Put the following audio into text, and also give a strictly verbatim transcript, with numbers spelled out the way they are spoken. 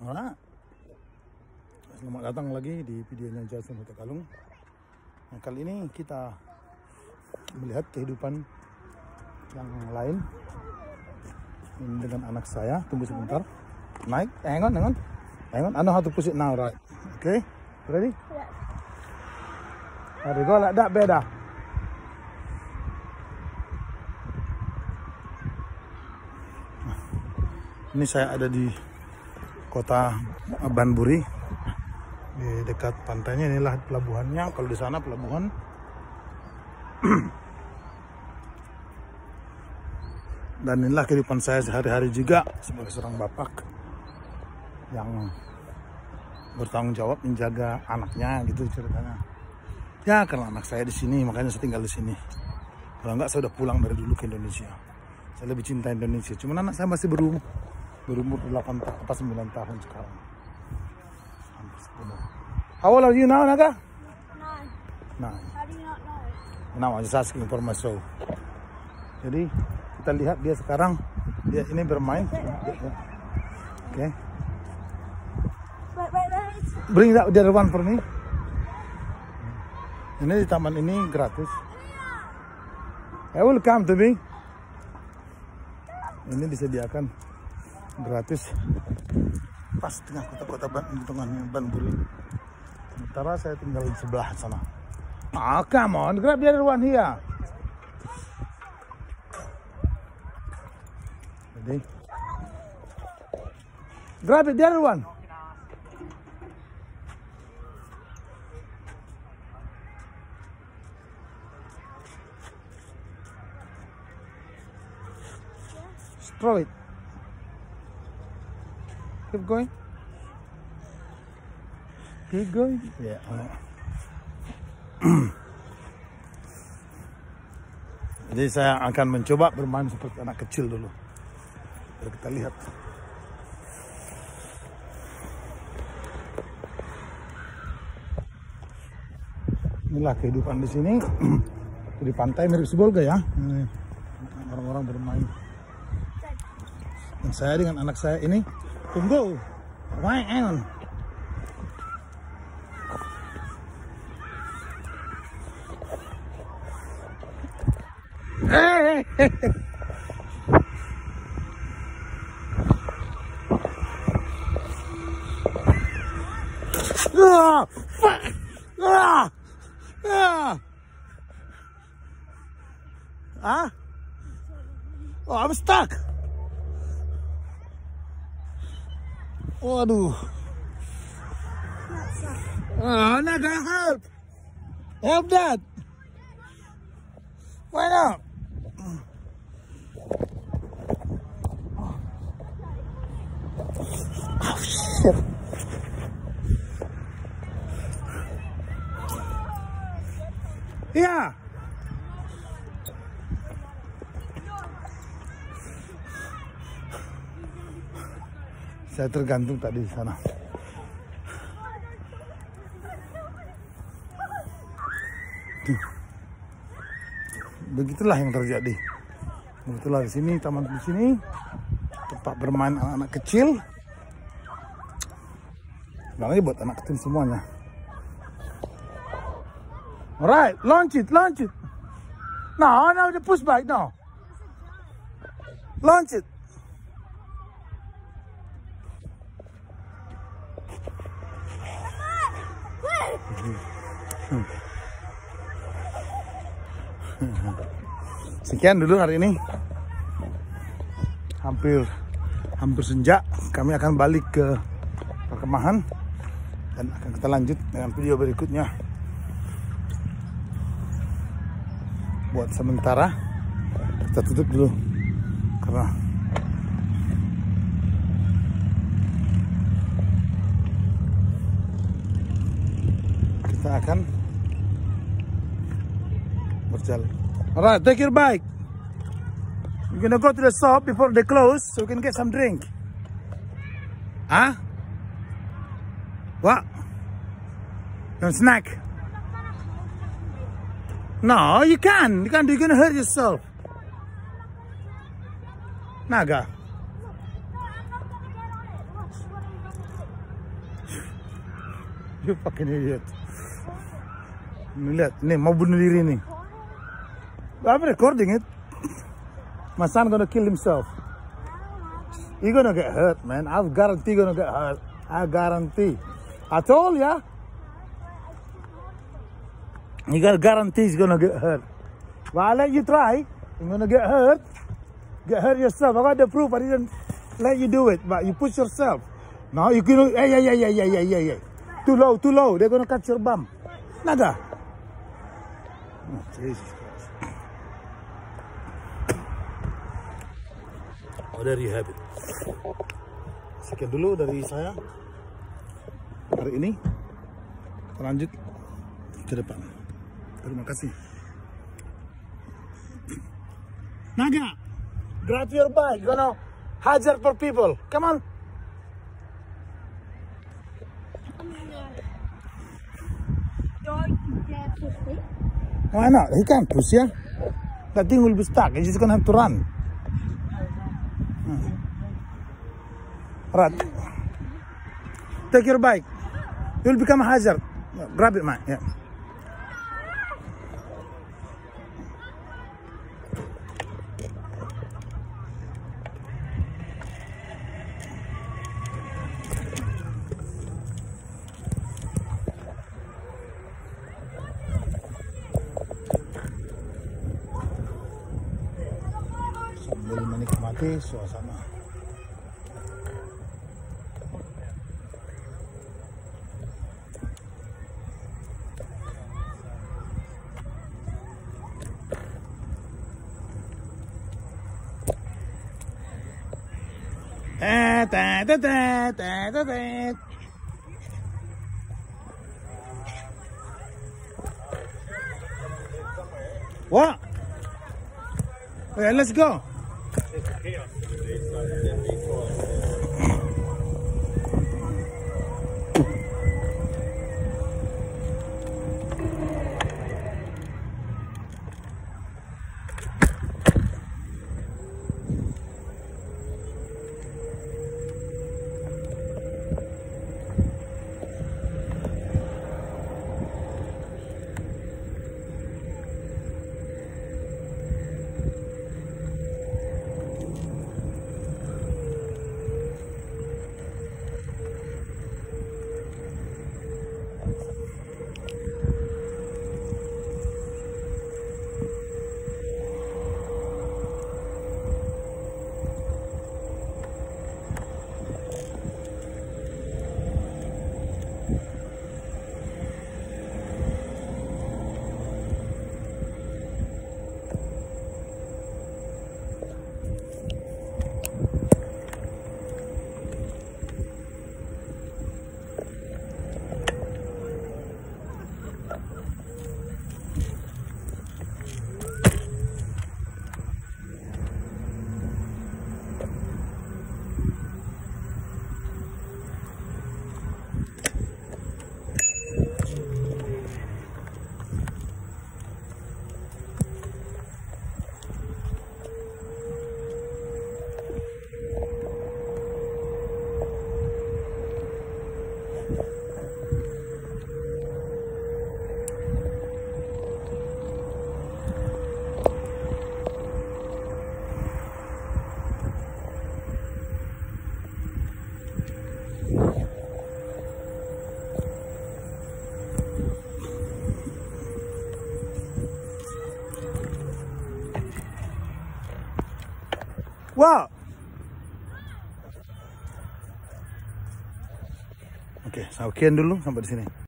Nah, selamat datang lagi di videonya Jason Hotel Kalung. Nah, kali ini kita melihat kehidupan yang lain ini dengan anak saya. Tunggu sebentar. Naik, hang on, hang on. Hang on, I know how to push it now, right? Okay, ready? Yes. There we go, like that, better. Ini saya ada di kota Banbury, di dekat pantainya. Inilah pelabuhannya. Kalau di sana pelabuhan. Dan inilah kehidupan saya sehari-hari juga sebagai seorang bapak yang bertanggung jawab menjaga anaknya, gitu ceritanya. Ya, karena anak saya di sini, makanya saya tinggal di sini. Kalau enggak, saya udah pulang dari dulu ke Indonesia. Saya lebih cinta Indonesia. Cuman anak saya masih berumur berumur delapan atau sembilan tahun sekarang. How old are you now, Naga? Nine. Nine. How do you not know? Now I'm just asking for myself. Jadi kita lihat dia sekarang, dia ini bermain. Oke. Okay. Wait, wait, wait. Bring that the other one for me. Ini di taman ini gratis. I will come to me. Ini disediakan gratis pas tengah kota-kota tengahnya Banbury. Sementara saya tinggal di sebelah sana. Ah, come on, grab the other one here. Jadi, grab it, the other one. Throw it. Keep going. Keep going. Yeah. Jadi saya akan mencoba bermain seperti anak kecil dulu. Biar kita lihat. Inilah kehidupan di sini. Di pantai mirip Sibolga ya. Orang-orang bermain. Dan saya dengan anak saya ini, tunggu, why on? Hey, hey, hey. Ah, fuck. Ah, ah. Ah? Oh, I'm stuck. Waduh. Ah, Naga, help. Help that. Why not? Oh, shit. Yeah. Saya tergantung tadi di sana. Tuh. Begitulah yang terjadi. Begitulah di sini, taman di sini, tempat bermain anak-anak kecil. Bang, ini buat anak kecil semuanya. Alright, launch it, launch it. No, no, the push back, no. Launch it. Sekian dulu hari ini. Hampir hampir senja. Kami akan balik ke perkemahan dan akan kita lanjut dengan video berikutnya. Buat sementara kita tutup dulu karena kita akan berjalan. Alright, take your bike. We're gonna go to the shop before they close so we can get some drink. Huh? What? Some snack? No, you can. You can't. You're gonna hurt yourself. Naga. You fucking idiot. Nih lihat, nih mau bunuh diri nih. I'm recording it. My son gonna kill himself. He gonna get hurt, man. I guarantee gonna get hurt. I guarantee. I told ya. You gotta guarantee he's gonna get hurt. Well, I let you try. You're gonna get hurt. Get hurt yourself. I got the proof. I didn't let you do it, but you push yourself. No, you can. Hey, hey, hey, hey, hey, hey, hey, hey. Too low, too low. They're gonna cut your bum. Naga. Oh, Jesus Christ. Oh, there you have it. Sekian dulu dari saya hari ini. Lanjut ke depan. Terima kasih. Naga, grab your bike. Gonna hajar for people. Come on. Why not? He can't push, yeah? That thing will be stuck. He's just gonna have to run. Hmm. Right. Take your bike. You'll become a hazard. Grab it, man. Yeah. Sambil menikmati suasana. Eh, teh, teh, teh, teh, teh, teh. What? Okay, let's go. Wow. Oke, sekian dulu sampai di sini.